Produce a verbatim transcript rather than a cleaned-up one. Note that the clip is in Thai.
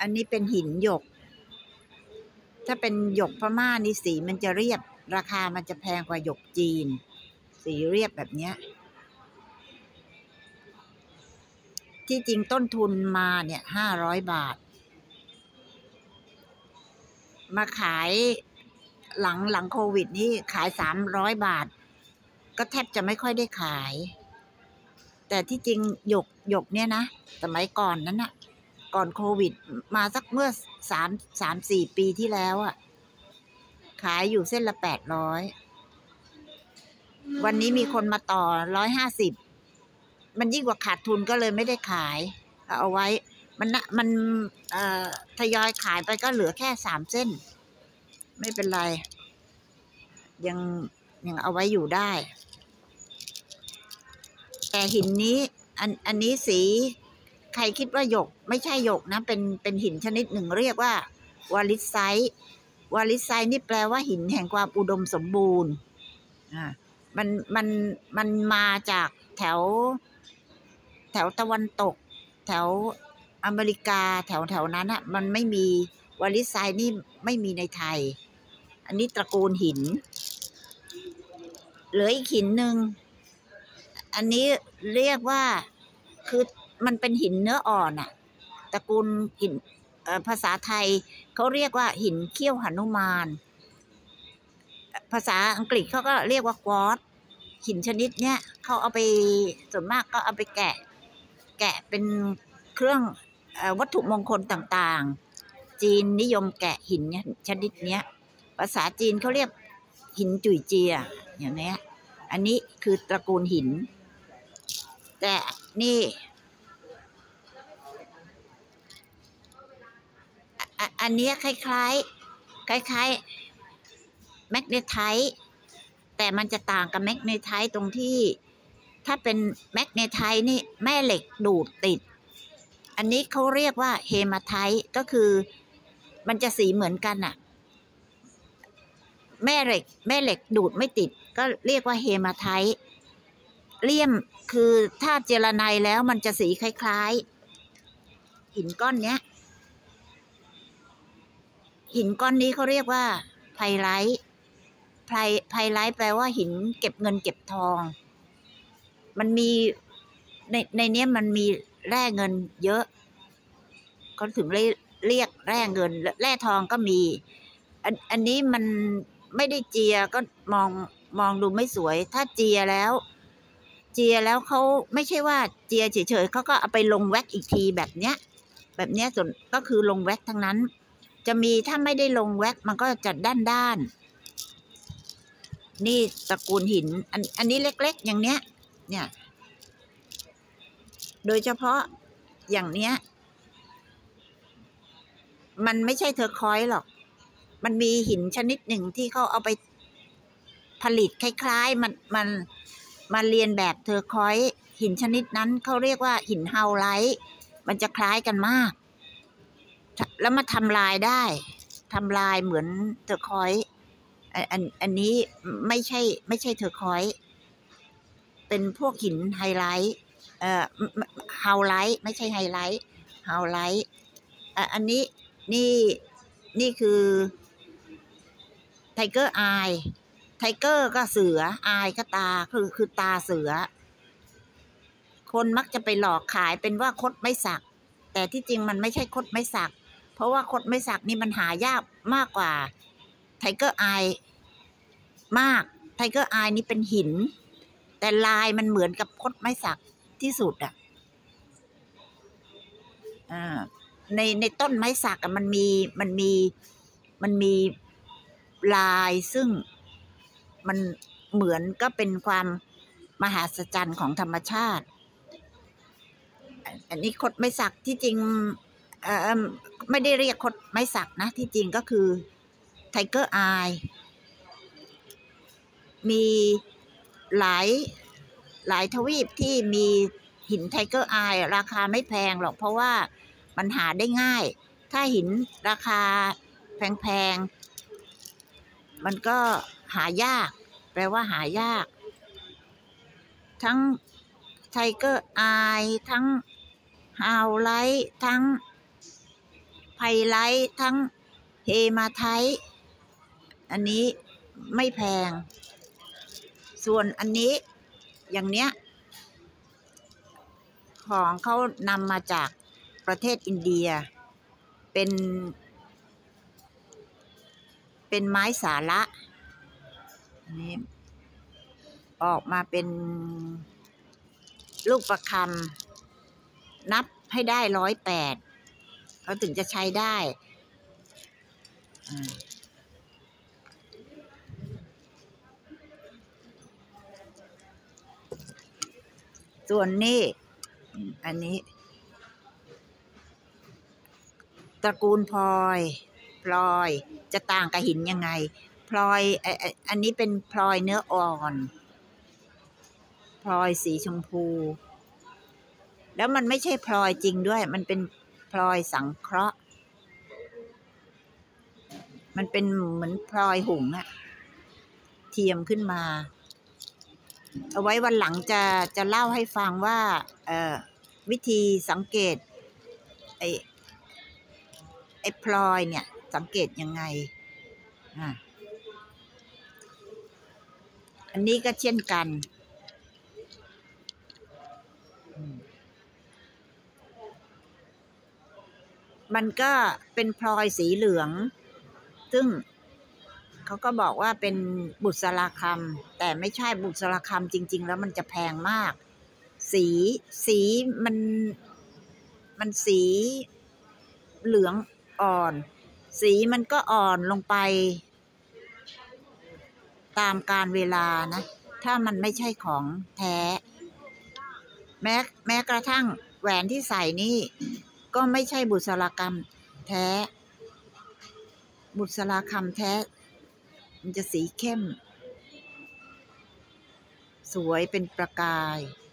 อันนี้เป็นหินหยกถ้าเป็นหยกพม่านี่สีมันจะเรียบราคามันจะแพงกว่าหยกจีนสีเรียบแบบเนี้ยที่จริงต้นทุนมาเนี่ยห้าร้อยบาทมาขายหลังหลังโควิดนี่ขายสามร้อยบาทก็แทบจะไม่ค่อยได้ขายแต่ที่จริงหยกหยกเนี่ยนะสมัยก่อนนั้นนะก่อนโควิดมาสักเมื่อสามสามสี่ปีที่แล้วอ่ะขายอยู่เส้นละแปดร้อยวันนี้มีคนมาต่อร้อยห้าสิบมันยิ่งกว่าขาดทุนก็เลยไม่ได้ขายเอาไว้มันนะมันเอ่อทยอยขายไปก็เหลือแค่สามเส้นไม่เป็นไรยังยังเอาไว้อยู่ได้แต่หินนี้อันอันนี้สีใครคิดว่าหยกไม่ใช่หยกนะเป็นเป็นหินชนิดหนึ่งเรียกว่าวาลิสไซต์วาลิสไซต์นี่แปลว่าหินแห่งความอุดมสมบูรณ์อ่ามันมันมันมาจากแถวแถวตะวันตกแถวอเมริกาแถวแถวนั้นอะมันไม่มีวาลิสไซต์นี่ไม่มีในไทยอันนี้ตระกูลหินเหลืออีกหินหนึ่งอันนี้เรียกว่าคือมันเป็นหินเนื้ออ่อนอะตระกูลหินภาษาไทยเขาเรียกว่าหินเขี้ยวหนุมานภาษาอังกฤษเขาก็เรียกว่าควอตซ์หินชนิดเนี้ยเขาเอาไปส่วนมากก็เอาไปแกะแกะเป็นเครื่องวัตถุมงคลต่างๆจีนนิยมแกะหินชนิดเนี้ยภาษาจีนเขาเรียกหินจุยเจียอย่างเนี้ยอันนี้คือตระกูลหินแต่นี่อันนี้คล้ายๆคล้ายๆแมกเนไทต์แต่มันจะต่างกับแมกเนไทต์ตรงที่ถ้าเป็นแมกเนไทต์นี่แม่เหล็กดูดติดอันนี้เขาเรียกว่าเฮมาไทต์ก็คือมันจะสีเหมือนกันน่ะแม่เหล็กแม่เหล็กดูดไม่ติดก็เรียกว่าเฮมาไทต์เลี่ยมคือถ้าเจรไนแล้วมันจะสีคล้ายๆหินก้อนเนี้ยหินก้อนนี้เขาเรียกว่าไพไลท์ไพไพไลท์แปลว่าหินเก็บเงินเก็บทองมันมีในในนี้มันมีแร่เงินเยอะเขาถึงเรียกแร่เงินแร่ทองก็มีอันอันนี้มันไม่ได้เจียก็มองมองดูไม่สวยถ้าเจียแล้วเจียแล้วเขาไม่ใช่ว่าเจียเฉยๆเขาก็เอาไปลงแว็กอีกทีแบบเนี้ยแบบเนี้ยส่วนก็คือลงแว็กทั้งนั้นจะมีถ้าไม่ได้ลงแว็กมันก็จะด้านด้านนี่ตระกูลหินอันอันนี้เล็กๆอย่างเนี้ยเนี่ยโดยเฉพาะอย่างเนี้ยมันไม่ใช่เทอร์คอยส์หรอกมันมีหินชนิดหนึ่งที่เขาเอาไปผลิตคล้ายๆมันมันมาเรียนแบบเทอร์คอยส์หินชนิดนั้นเขาเรียกว่าหินเฮาไลท์มันจะคล้ายกันมากแล้วมาทำลายได้ทำลายเหมือนเทอร์คอยส์อันอันนี้ไม่ใช่ไม่ใช่เทอร์คอยส์เป็นพวกหินไฮไลท์เอ่อเฮาไลท์ไม่ใช่ไฮไลท์เฮาไลท์อันนี้นี่นี่คือไทเกอร์อายไทเกอร์ก็เสืออายก็ตาคือคือตาเสือคนมักจะไปหลอกขายเป็นว่าคดไม้สักแต่ที่จริงมันไม่ใช่คดไม้สักเพราะว่าคดไม้สักนี่มันหายากมากกว่าไทเกอร์อายมากไทเกอร์อายนี่เป็นหินแต่ลายมันเหมือนกับคดไม้สักที่สุดอ่ะอ่าในในต้นไม้สักอ่ะมันมีมันมีมันมีลายซึ่งมันเหมือนก็เป็นความมหัศจรรย์ของธรรมชาติอันนี้คดไม้สักที่จริงเอ่อไม่ได้เรียกคดไม้สักนะที่จริงก็คือไทเกอร์อายมีหลายหลายทวีปที่มีหินไทเกอร์อายราคาไม่แพงหรอกเพราะว่ามันหาได้ง่ายถ้าหินราคาแพงๆมันก็หายากแปลว่าหายากทั้งไทเกอร์อายทั้งฮาวไลท์ทั้งไพไฮไลท์ทั้งเฮมาไทต์อันนี้ไม่แพงส่วนอันนี้อย่างเนี้ยของเขานำมาจากประเทศอินเดียเป็นเป็นไม้สาระอันนี้ออกมาเป็นลูกประคำนับให้ได้ร้อยแปดเขาถึงจะใช้ได้ส่วนนี้อันนี้ตระกูลพลอยพลอยจะต่างกับหินยังไงพลอยอันนี้เป็นพลอยเนื้ออ่อนพลอยสีชมพูแล้วมันไม่ใช่พลอยจริงด้วยมันเป็นพลอยสังเคราะห์มันเป็นเหมือนพลอยหุงอะเทียมขึ้นมาเอาไว้วันหลังจะจะเล่าให้ฟังว่าเอ่อวิธีสังเกตไอ้ไอ้พลอยเนี่ยสังเกตยังไงอ่ะอันนี้ก็เช่นกันมันก็เป็นพลอยสีเหลืองซึ่งเขาก็บอกว่าเป็นบุษราคำแต่ไม่ใช่บุษราคำจริงๆแล้วมันจะแพงมากสีสีมันมันสีเหลืองอ่อนสีมันก็อ่อนลงไปตามกาลเวลานะถ้ามันไม่ใช่ของแท้แม้แม้กระทั่งแหวนที่ใส่นี่ก็ไม่ใช่บุษราคำแท้บุษราคำแท้มันจะสีเข้มสวยเป็นประกาย